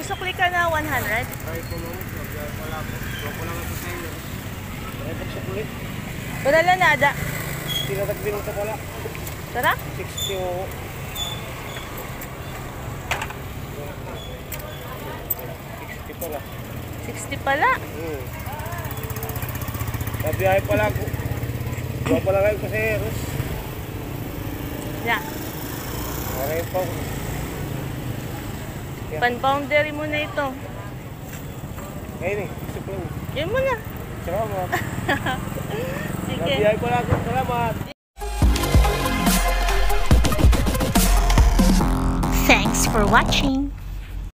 Magsukli ka na 100? Ay, tulong. Wala po. Wala lang ito sa inyo. Ay, pagsukli. Wala lang nada. Tinatagbin ito pala. Tara? 60 o. 60 pala. 60 pala. Nabiyahe pala ako. Gawa pala kayo kasi Eros. Yeah. Maraming pa ako. Pan-boundary mo na ito. Ngayon eh, supply. Yun mo na. Salamat. Sige. Nabiyahe pala ako. Salamat. Thanks for watching.